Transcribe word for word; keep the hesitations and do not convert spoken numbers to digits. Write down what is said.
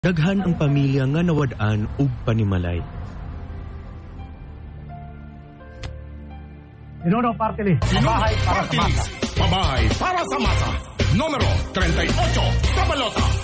Daghan ang pamilya nga nawad-an ug panimalay. PINUNO Partylist. Mabahay para sa masa. Mabahay para sa masa. Numero thirty-eight sa balota.